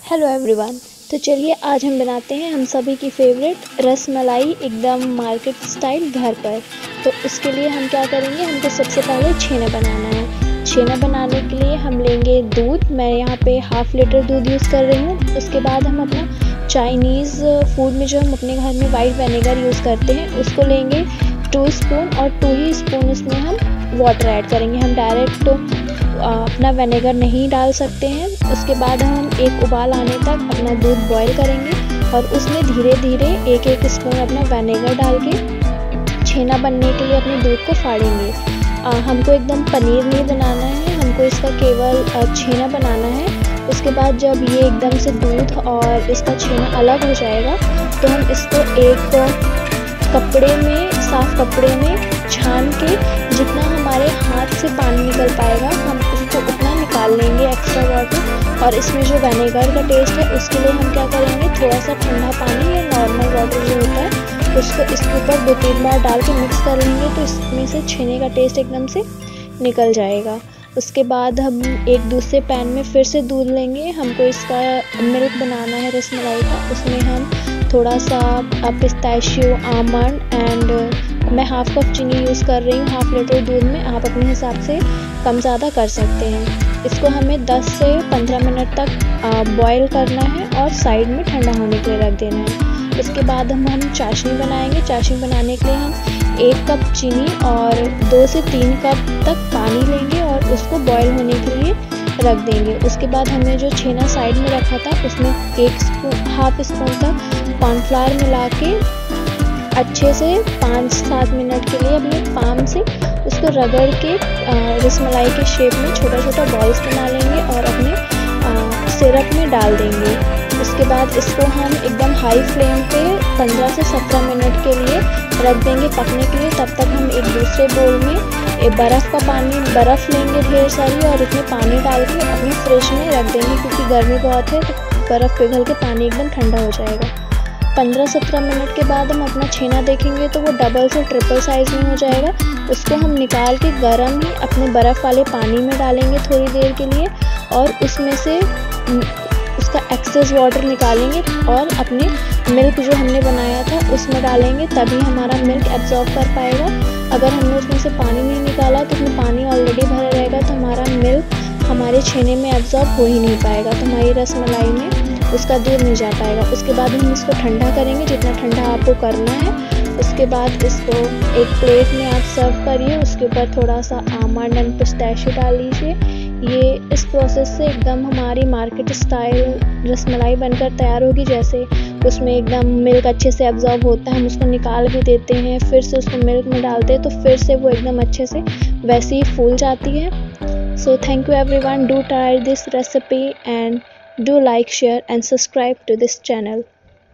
Hello everyone. तो चलिए आज हम बनाते हैं हम सभी की फेवरेट रसमलाई एकदम मार्केट स्टाइल घर पर। तो उसके लिए हम क्या करेंगे, हमको सबसे पहले छेना बनाना है। छेना बनाने के लिए हम लेंगे दूध। मैं यहाँ पे हाफ लीटर दूध यूज़ कर रही हूँ। उसके बाद हम अपना चाइनीज़ फूड में जो हम अपने घर में वाइट विनेगर यूज़ करते हैं उसको लेंगे 2 स्पून, और 2 ही स्पून इसमें हम वाटर ऐड करेंगे। हम डायरेक्ट अपना विनेगर नहीं डाल सकते हैं। उसके बाद हम एक उबाल आने तक अपना दूध बॉईल करेंगे और उसमें धीरे धीरे एक स्पून अपना विनेगर डाल के छेना बनने के लिए अपने दूध को फाड़ेंगे। हमको एकदम पनीर नहीं बनाना है, हमको इसका केवल छेना बनाना है। उसके बाद जब ये एकदम से दूध और इसका छेना अलग हो जाएगा तो हम इसको एक कपड़े में, साफ कपड़े में छान के जितना हमारे हाथ से पानी निकल पाएगा हम उसको उतना निकाल लेंगे एक्स्ट्रा वाटर। और इसमें जो विनेगर का टेस्ट है उसके लिए हम क्या करेंगे, थोड़ा सा ठंडा पानी या नॉर्मल वाटर जो होता है उसको इसके ऊपर 2-3 बार डाल के मिक्स कर लेंगे तो इसमें से छेने का टेस्ट एकदम से निकल जाएगा। उसके बाद हम एक दूसरे पैन में फिर से दूध लेंगे। हमको इसका मिल्क बनाना है रसमलाई का। उसमें हम थोड़ा सा पिस्ताशियो, आमंड एंड मैं हाफ कप चीनी यूज़ कर रही हूँ हाफ लीटर दूध में। आप अपने हिसाब से कम ज़्यादा कर सकते हैं। इसको हमें 10 से 15 मिनट तक बॉईल करना है और साइड में ठंडा होने के लिए रख देना है। उसके बाद हम चाशनी बनाएंगे। चाशनी बनाने के लिए हम 1 कप चीनी और 2 से 3 कप तक पानी लेंगे और उसको बॉईल होने के लिए रख देंगे। उसके बाद हमने जो छेना साइड में रखा था उसमें हाफ स्पून तक कॉर्नफ्लावर मिला के अच्छे से 5-7 मिनट के लिए अपने पाम से उसको रगड़ के रसमलाई के शेप में छोटा छोटा बॉल्स बना लेंगे और अपने सिरप में डाल देंगे। उसके बाद इसको हम एकदम हाई फ्लेम पे 15 से 17 मिनट के लिए रख देंगे पकने के लिए। तब तक हम एक दूसरे बोल में बर्फ़ लेंगे ढेर सारी और इसमें पानी डाल के अपने फ्रिज में रख देंगे, क्योंकि गर्मी बहुत है तो बर्फ़ पिघल के पानी एकदम ठंडा हो जाएगा। 15-17 मिनट के बाद हम अपना छेना देखेंगे तो वो डबल से ट्रिपल साइज़ में हो जाएगा। उसको हम निकाल के गर्म ही अपने बर्फ़ वाले पानी में डालेंगे थोड़ी देर के लिए और उसमें से उसका एक्सेस वाटर निकालेंगे और अपने मिल्क जो हमने बनाया था उसमें डालेंगे, तभी हमारा मिल्क एब्जॉर्ब कर पाएगा। अगर हमने उसमें से पानी नहीं निकाला तो उसमें पानी ऑलरेडी भरा रहेगा तो हमारा मिल्क हमारे छेने में एब्जॉर्ब हो ही नहीं पाएगा, तो हमारी रसमलाई में उसका दूध नहीं जा पाएगा। उसके बाद हम इसको ठंडा करेंगे जितना ठंडा आपको करना है। उसके बाद इसको एक प्लेट में आप सर्व करिए। उसके ऊपर थोड़ा सा आमंड एंड पिस्ताशियो डाल लीजिए। ये इस प्रोसेस से एकदम हमारी मार्केट स्टाइल रसमलाई बनकर तैयार होगी। जैसे उसमें एकदम मिल्क अच्छे से एब्जॉर्ब होता है, हम उसको निकाल भी देते हैं, फिर से उसको मिल्क में डालते हैं तो फिर से वो एकदम अच्छे से वैसे ही फूल जाती है। So thank you everyone, do try this recipe and do like, share and subscribe to this channel.